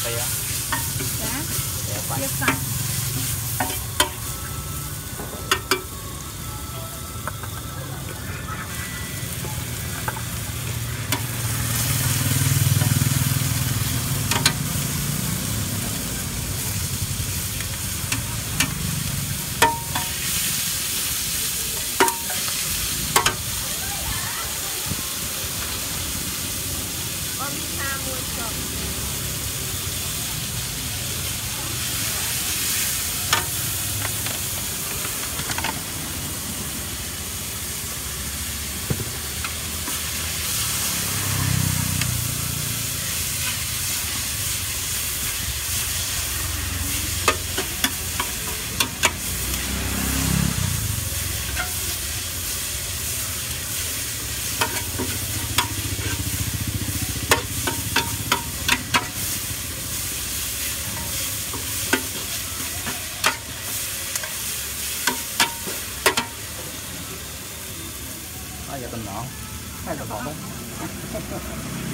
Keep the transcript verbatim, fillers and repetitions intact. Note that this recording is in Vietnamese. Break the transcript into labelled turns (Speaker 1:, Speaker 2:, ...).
Speaker 1: tê á.
Speaker 2: Dạ.
Speaker 1: Dạ,
Speaker 2: Chia sạch. Con đi xa mua chồng.
Speaker 1: giờ tình nọ hay là bỏ không